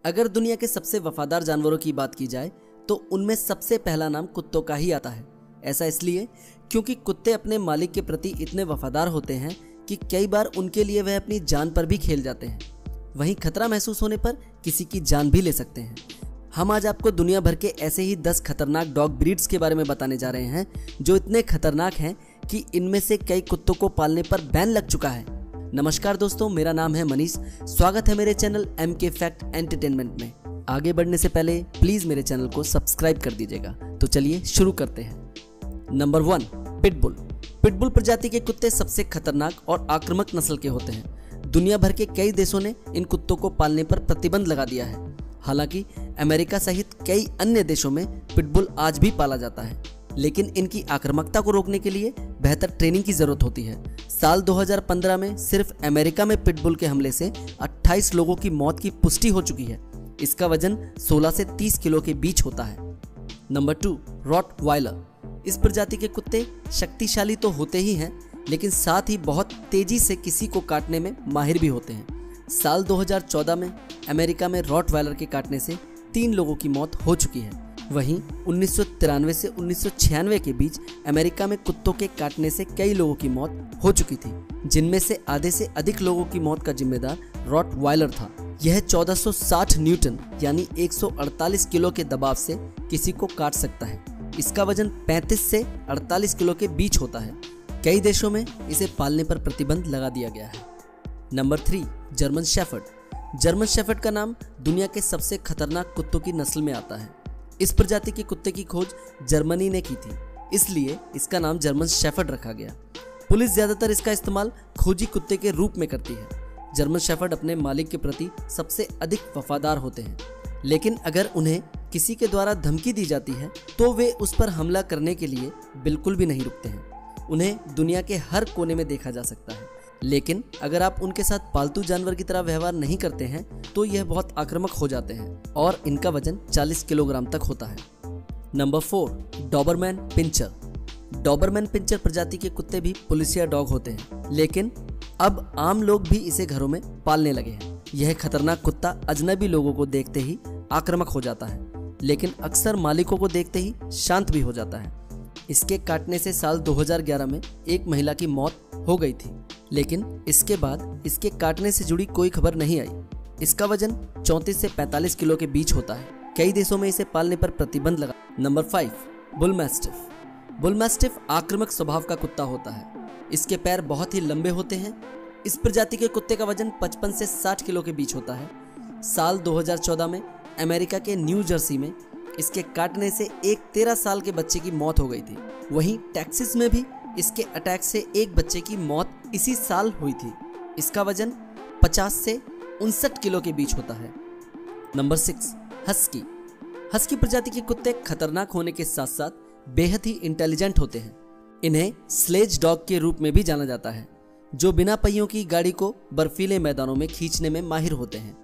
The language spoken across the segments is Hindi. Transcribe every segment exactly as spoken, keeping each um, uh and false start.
अगर दुनिया के सबसे वफादार जानवरों की बात की जाए तो उनमें सबसे पहला नाम कुत्तों का ही आता है। ऐसा इसलिए क्योंकि कुत्ते अपने मालिक के प्रति इतने वफादार होते हैं कि कई बार उनके लिए वह अपनी जान पर भी खेल जाते हैं। वहीं खतरा महसूस होने पर किसी की जान भी ले सकते हैं। हम आज आपको दुनिया भर के ऐसे ही दस खतरनाक डॉग ब्रीड्स के बारे में बताने जा रहे हैं जो इतने खतरनाक हैं कि इनमें से कई कुत्तों को पालने पर बैन लग चुका है। नमस्कार दोस्तों, मेरा नाम है मनीष। स्वागत है मेरे channel M K fact entertainment में। आगे बढ़ने से पहले प्लीज मेरे चैनल को सब्सक्राइब कर दीजिएगा। तो चलिए शुरू करते हैं। Number one, pitbull. पिटबुल प्रजाति के कुत्ते सबसे खतरनाक और आक्रामक नस्ल के होते हैं। दुनिया भर के कई देशों ने इन कुत्तों को पालने पर प्रतिबंध लगा दिया है। हालांकि अमेरिका सहित कई अन्य देशों में पिटबुल आज भी पाला जाता है, लेकिन इनकी आक्रामकता को रोकने के लिए बेहतर ट्रेनिंग की जरूरत होती है। साल दो हज़ार पंद्रह में सिर्फ अमेरिका में पिटबुल के हमले से अट्ठाईस लोगों की मौत की पुष्टि हो चुकी है। इसका वजन सोलह से तीस किलो के बीच होता है। Number two, rottweiler. इस प्रजाति के कुत्ते शक्तिशाली तो होते ही हैं, लेकिन साथ ही बहुत तेजी से किसी को काटने में माहिर भी होते हैं। साल दो हज़ार चौदह में अमेरिका में रॉटवाइलर के काटने से तीन लोगों की मौत हो चुकी है। वहीं उन्नीस सौ तिरानवे से उन्नीस सौ छियानवे के बीच अमेरिका में कुत्तों के काटने से कई लोगों की मौत हो चुकी थी, जिनमें से आधे से अधिक लोगों की मौत का जिम्मेदार रॉटवाइलर था। यह चौदह सौ साठ न्यूटन यानी एक सौ अड़तालीस किलो के दबाव से किसी को काट सकता है। इसका वजन पैंतीस से अड़तालीस किलो के बीच होता है। कई देशों में इसे पालने पर प्रतिबंध लगा दिया गया है। Number three, German shepherd. German shepherd का नाम दुनिया के सबसे खतरनाक कुत्तों की नस्ल में आता है। इस प्रजाति के कुत्ते की खोज जर्मनी ने की थी, इसलिए इसका नाम जर्मन शेफर्ड रखा गया। पुलिस ज्यादातर इसका इस्तेमाल खोजी कुत्ते के रूप में करती है। जर्मन शेफर्ड अपने मालिक के प्रति सबसे अधिक वफादार होते हैं, लेकिन अगर उन्हें किसी के द्वारा धमकी दी जाती है तो वे उस पर हमला करने के लिए बिल्कुल भी नहीं रुकते हैं। उन्हें दुनिया के हर कोने में देखा जा सकता है, लेकिन अगर आप उनके साथ पालतू जानवर की तरह व्यवहार नहीं करते हैं तो यह बहुत आक्रामक हो जाते हैं और इनका वजन चालीस किलोग्राम तक होता है। Number four, Doberman pinscher. Doberman pinscher प्रजाति के कुत्ते भी पुलिसिया डॉग होते हैं, लेकिन अब आम लोग भी इसे घरों में पालने लगे हैं। यह खतरनाक कुत्ता अजनबी लोगों को देखते ही आक्रामक हो जाता है, लेकिन अक्सर मालिकों को देखते ही शांत भी हो जाता है। इसके काटने से साल दो हज़ार ग्यारह में एक महिला की मौत हो गई थी, लेकिन इसके बाद इसके काटने से जुड़ी कोई खबर नहीं आई। इसका वजन चौंतीस से पैंतालीस किलो के बीच होता है। कई देशों में इसे पालने पर प्रतिबंध लगा। Number five, bull mastiff. Bull mastiff आक्रामक स्वभाव का कुत्ता होता है। इसके पैर बहुत ही लंबे होते हैं। इस प्रजाति के कुत्ते का वजन पचपन से साठ किलो के बीच होता है। साल दो हज़ार चौदह में अमेरिका के न्यू जर्सी में इसके काटने से एक तेरह साल के बच्चे की मौत हो गई थी। वहीं टेक्सास में भी इसके अटैक से एक बच्चे की मौत इसी साल हुई थी। इसका वजन पचास से उनसठ किलो के बीच होता है। Number six, husky. हस्की प्रजाति के कुत्ते खतरनाक होने के साथ साथ बेहद ही इंटेलिजेंट होते हैं। इन्हें स्लेज डॉग के रूप में भी जाना जाता है, जो बिना पहियों की गाड़ी को बर्फीले मैदानों में खींचने में माहिर होते हैं।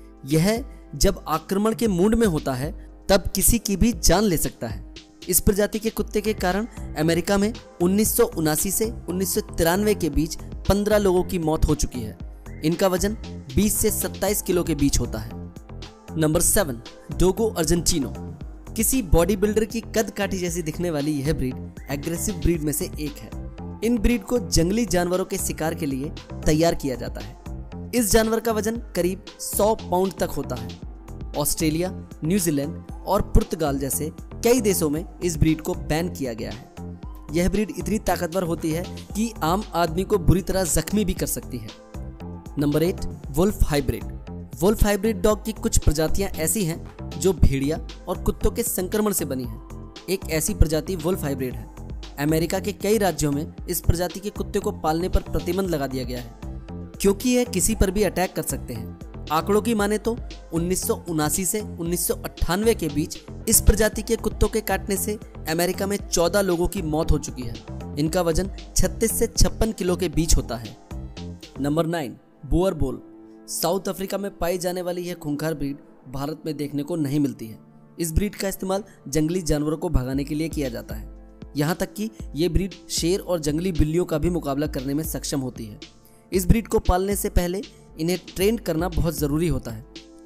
यह जब आक्रमण के मूड में होता है तब किसी की भी जान ले सकता है। इस प्रजाति के कुत्ते के कारण अमेरिका में उन्नीस सौ उनासी से उन्नीस सौ तिरानवे के बीच पंद्रह लोगों की मौत हो चुकी है। इनका वजन बीस से सत्ताईस किलो के बीच होता है। Number seven, Dogo Argentino. किसी बॉडी बिल्डर की कद काठी जैसी दिखने वाली यह ब्रीड एग्रेसिव ब्रीड में से एक है। इन ब्रीड को जंगली जानवरों के शिकार के लिए तैयार किया जाता है। इस जानवर का वजन करीब सौ पाउंड तक होता है। ऑस्ट्रेलिया, न्यूजीलैंड और पुर्तगाल जैसे कई देशों में इस ब्रीड को बैन किया गया है। यह ब्रीड इतनी ताकतवर होती है कि आम आदमी को बुरी तरह जख्मी भी कर सकती है। Number eight, wolf hybrid. Wolf hybrid dog की कुछ प्रजातियां ऐसी हैं जो भेड़िया और कुत्तों के संक्रमण से बनी हैं। एक ऐसी प्रजाति वुल्फ हाइब्रिड है। अमेरिका के कई राज्यों में इस प्रजाति के कुत्ते को पालने पर प्रतिबंध लगा दिया गया है, क्योंकि यह किसी पर भी अटैक कर सकते हैं। आंकड़ों की माने तो उन्नीस सौ उनासी से उन्नीस सौ अट्ठानवे के बीच इस प्रजाति के कुत्तों के काटने से अमेरिका में चौदह लोगों की मौत हो चुकी है। इनका वजन छत्तीस से छप्पन किलो के बीच होता है। Number nine, boerboel. South Africa में पाई जाने वाली यह खूंखार ब्रीड भारत में देखने को नहीं मिलती है। इस ब्रीड का इस्तेमाल जंगली जानवरों को भगाने के लिए किया जाता है। यहाँ तक कि ये ब्रीड शेर और जंगली बिल्लियों का भी मुकाबला करने में सक्षम होती है। इस ब्रीड को पालने से पहले इन्हें ट्रेन करना बहुत ज़रूरी होता है,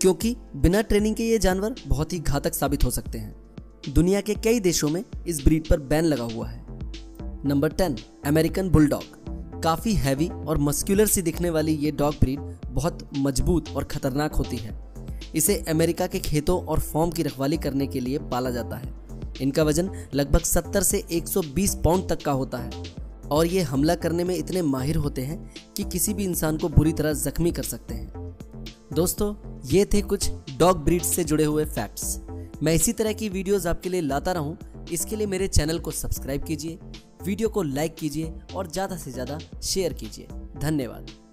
क्योंकि बिना ट्रेनिंग के ये जानवर बहुत ही घातक साबित हो सकते हैं। दुनिया के कई देशों में इस ब्रीड पर बैन लगा हुआ है। Number ten, American bulldog. काफ़ी हैवी और मस्कुलर सी दिखने वाली ये डॉग ब्रीड बहुत मजबूत और खतरनाक होती है। इसे अमेरिका के खेतों और फार्म की रखवाली करने के लिए पाला जाता है। इनका वजन लगभग सत्तर से एक सौ बीस पाउंड तक का होता है और ये हमला करने में इतने माहिर होते हैं कि किसी भी इंसान को बुरी तरह जख्मी कर सकते हैं। दोस्तों, ये थे कुछ डॉग ब्रीड्स से जुड़े हुए फैक्ट्स। मैं इसी तरह की वीडियोस आपके लिए लाता रहूं, इसके लिए मेरे चैनल को सब्सक्राइब कीजिए, वीडियो को लाइक कीजिए और ज़्यादा से ज़्यादा शेयर कीजिए। धन्यवाद।